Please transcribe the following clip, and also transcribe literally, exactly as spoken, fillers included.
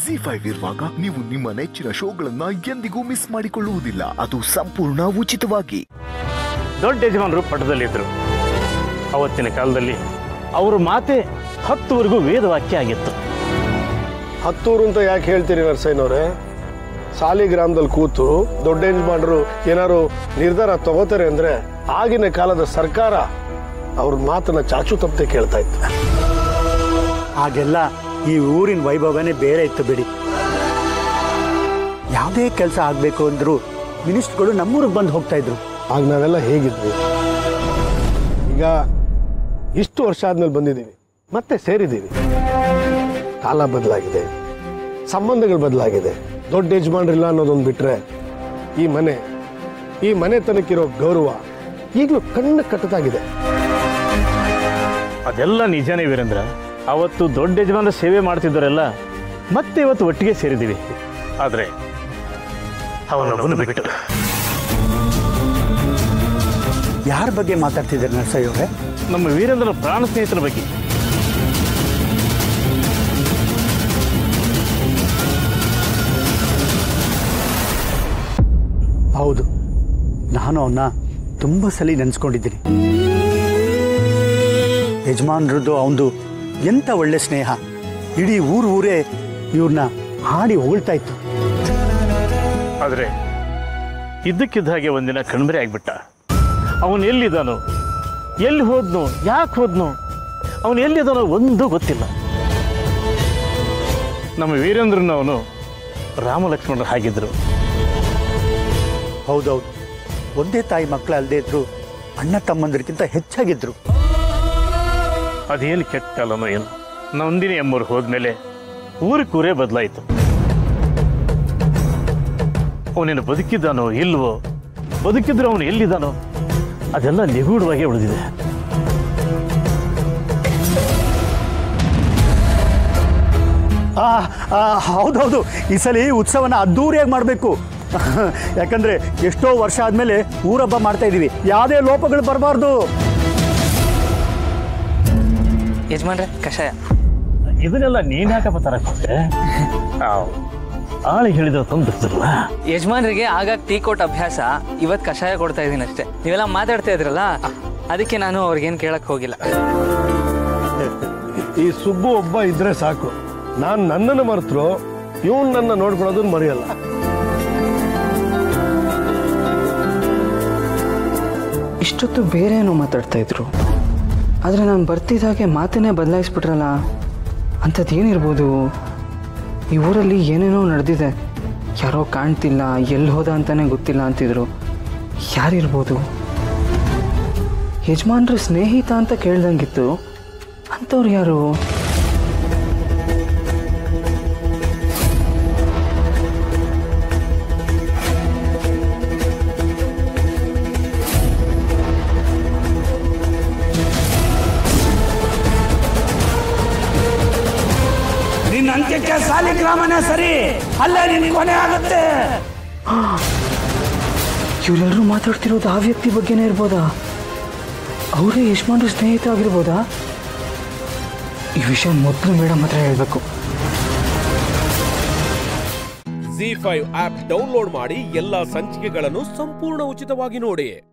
G five ಇರುವಾಗ ನೀವು ನಿಮ್ಮ ನೆಚ್ಚಿನ ಶೋಗಳನ್ನ ಎಂದಿಗೂ ಮಿಸ್ ಮಾಡಿಕೊಳ್ಳುವುದಿಲ್ಲ, ಅದು ಸಂಪೂರ್ಣ ಉಚಿತವಾಗಿ. ದೊಡ್ಡ ಯಜಮಾನರು ಪಟ್ಟದಲ್ಲಿದ್ದರು. ಅವತ್ತಿನ ಕಾಲದಲ್ಲಿ ಅವರ ಮಾತೆ ಹತ್ತುವರೆಗೂ ವೇದವಾಕ್ಯ ಆಗಿತ್ತು. ಹತ್ತೂರು ಅಂತ ಯಾಕೆ ಹೇಳ್ತೀರಿ ನರಸಯ್ಯನವ್ರೆ? ಸಾಲಿಗ್ರಾಮದಲ್ಲಿ ಕೂತು ದೊಡ್ಡ ಯಜಮಾನರು ಏನಾರು ನಿರ್ಧಾರ ತಗೋತಾರೆ ಅಂದ್ರೆ ಆಗಿನ ಕಾಲದ ಸರ್ಕಾರ ಅವ್ರ ಮಾತನ್ನ ಚಾಚು ತಪ್ಪದೆ ಕೇಳ್ತಾ ಇತ್ತು. ಹಾಗೆಲ್ಲ ಈ ಊರಿನ ವೈಭವನೇ ಬೇರೆ ಇತ್ತು ಬಿಡಿ. ಯಾವುದೇ ಕೆಲಸ ಆಗಬೇಕು ಅಂದ್ರು ಮಿನಿಸ್ಟ್ರುಗಳು ನಮ್ಮೂರಿಗೆ ಬಂದು ಹೋಗ್ತಾ ಇದ್ರು. ಆಗ ನಾವೆಲ್ಲ ಹೇಗಿದ್ವಿ? ಈಗ ಇಷ್ಟು ವರ್ಷ ಆದ್ಮೇಲೆ ಬಂದಿದ್ದೀವಿ, ಮತ್ತೆ ಸೇರಿದ್ದೀವಿ. ಕಾಲ ಬದಲಾಗಿದೆ, ಸಂಬಂಧಗಳು ಬದಲಾಗಿದೆ. ದೊಡ್ಡ ಯಜಮಾನ್ರಿಲ್ಲ ಅನ್ನೋದೊಂದು ಬಿಟ್ರೆ ಈ ಮನೆ ಈ ಮನೆತನಕ್ಕಿರೋ ಗೌರವ ಈಗಲೂ ಕಣ್ಣು ಕಟ್ಟದಾಗಿದೆ. ಅದೆಲ್ಲ ನಿಜನೇ ವೀರೇಂದ್ರ. ಅವತ್ತು ದೊಡ್ಡ ಯಜಮಾನರ ಸೇವೆ ಮಾಡ್ತಿದ್ದವರೆಲ್ಲ ಮತ್ತೆ ಇವತ್ತು ಒಟ್ಟಿಗೆ ಸೇರಿದ್ದೀವಿ. ಆದರೆ ಅವನೊಬ್ಬನು ಬಿಟ್ಟು. ಯಾರ ಬಗ್ಗೆ ಮಾತಾಡ್ತಿದ್ದಾರೆ ನರಸಯ್ಯ ಅವರೇ? ನಮ್ಮ ವೀರೇಂದ್ರನ ಪ್ರಾಣ ಸ್ನೇಹಿತರ ಬಗ್ಗೆ. ಹೌದು, ನಾನು ಅವನ್ನ ತುಂಬ ಸಲ ನೆನೆಸ್ಕೊಂಡಿದ್ದೀನಿ. ಯಜಮಾನ್ರದ್ದು ಅವನದು ಎಂಥ ಒಳ್ಳೆ ಸ್ನೇಹ. ಇಡೀ ಊರು ಊರೇ ಇವ್ರನ್ನ ಹಾಡಿ ಹೊಗಳ್ತಾ ಇತ್ತು. ಆದರೆ ಇದ್ದಕ್ಕಿದ್ದ ಹಾಗೆ ಒಂದಿನ ಕಣ್ಮರೆ ಆಗ್ಬಿಟ್ಟ. ಅವನು ಎಲ್ಲಿದ್ದಾನೋ, ಎಲ್ಲಿ ಹೋದ್ನೋ, ಯಾಕೆ ಹೋದ್ನೋ, ಅವನು ಎಲ್ಲಿದ್ದಾನೋ ಒಂದೂ ಗೊತ್ತಿಲ್ಲ. ನಮ್ಮ ವೀರೇಂದ್ರನ ಅವನು ರಾಮಲಕ್ಷ್ಮಣರು ಹಾಗಿದ್ರು. ಹೌದೌದು, ಒಂದೇ ತಾಯಿ ಮಕ್ಕಳು ಅಲ್ಲದೆ ಇದ್ರು ಅಣ್ಣ ತಮ್ಮಂದರಿಗಿಂತ ಹೆಚ್ಚಾಗಿದ್ರು. ಅದೇನು ಕೆಟ್ಟ ಕಾಲನೋ ಏನು, ನಂದಿನಿ ಅಮ್ಮವ್ರು ಹೋದ್ಮೇಲೆ ಊರಿಗೆ ಕೂರೇ ಬದಲಾಯಿತು. ಅವನೇನು ಬದುಕಿದ್ದಾನೋ ಇಲ್ವೋ, ಬದುಕಿದ್ರು ಅವನು ಎಲ್ಲಿದ್ದಾನೋ ಅದೆಲ್ಲ ನಿಗೂಢವಾಗಿ ಉಳಿದಿದೆ. ಹೌದೌದು, ಈ ಸಲ ಉತ್ಸವನ ಅದ್ದೂರಿಯಾಗಿ ಮಾಡಬೇಕು. ಯಾಕಂದ್ರೆ ಎಷ್ಟೋ ವರ್ಷ ಆದ್ಮೇಲೆ ಊರಬ್ಬ ಮಾಡ್ತಾ ಇದೀವಿ, ಯಾವುದೇ ಲೋಪಗಳು ಬರಬಾರ್ದು. ಯಜಮಾನ್ರೆ, ಕಷಾಯ. ಇದನ್ನೆಲ್ಲ ನೀನ್ ಯಾಕಪ್ಪ ತರಕ್ಕೆ ಆಳಿಗೆ ಹೇಳಿದ್ರೆ ತಂದಿರ್ತಿರಲ್ಲ. ಯಜಮಾನ್ರಿಗೆ ಆಗಾಗ ಟೀ ಕೊಟ್ಟು ಅಭ್ಯಾಸ, ಇವತ್ತು ಕಷಾಯ ಕೊಡ್ತಾ ಇದ್ದೀನಿ ಅಷ್ಟೇ. ನೀವೆಲ್ಲ ಮಾತಾಡ್ತಾ ಇದ್ರಲ್ಲ, ಅದಕ್ಕೆ ನಾನು ಅವ್ರಿಗೇನು ಕೇಳಕ್ ಹೋಗಿಲ್ಲ. ಈ ಸುಬ್ಬು ಒಬ್ಬ ಇದ್ರೆ ಸಾಕು, ನಾನು ನನ್ನನ್ನು ಮರೆತರು ಇವನು ನನ್ನ ನೋಡ್ಕೊಳ್ಳೋದನ್ನ ಮರೆಯಲ್ಲ. ಇಷ್ಟೊತ್ತು ಬೇರೆ ಏನೋ ಮಾತಾಡ್ತಾ ಇದ್ರು, ಆದರೆ ನಾನು ಬರ್ತಿದ್ದಾಗೆ ಮಾತನ್ನೇ ಬದಲಾಯಿಸ್ಬಿಟ್ರಲ್ಲ. ಅಂಥದ್ದು ಏನಿರ್ಬೋದು? ಈ ಊರಲ್ಲಿ ಏನೇನೋ ನಡೆದಿದೆ, ಯಾರೋ ಕಾಣ್ತಿಲ್ಲ, ಎಲ್ಲಿ ಹೋದ ಅಂತಾನೆ ಗೊತ್ತಿಲ್ಲ ಅಂತಿದ್ರು. ಯಾರಿರ್ಬೋದು? ಯಜಮಾನ್ರ ಸ್ನೇಹಿತ ಅಂತ ಕೇಳ್ದಂಗಿತ್ತು, ಅಂಥವ್ರು ಯಾರು? ಅಂತ್ಯಕ್ಕೆ ಸಾಲಿಗ್ರಾಮನೇ ಸರಿ, ಅಲ್ಲೇ ನಿನ್ ಕೊನೆ ಆಗುತ್ತೆ. ಇವರೆಲ್ಲರೂ ಮಾತಾಡ್ತಿರೋದು ಆ ವ್ಯಕ್ತಿ ಬಗ್ಗೆನೇ ಇರ್ಬೋದಾ? ಅವರೇ ಯಜಮಾನ್ರ ಸ್ನೇಹಿತ ಆಗಿರ್ಬೋದಾ? ಈ ವಿಷಯ ಮೊದಲು ಮೇಡಮ್ ಹತ್ರ ಹೇಳ್ಬೇಕು. ಜಿ ಫೈವ್ ಆಪ್ ಡೌನ್ಲೋಡ್ ಮಾಡಿ ಎಲ್ಲಾ ಸಂಚಿಕೆಗಳನ್ನು ಸಂಪೂರ್ಣ ಉಚಿತವಾಗಿ ನೋಡಿ.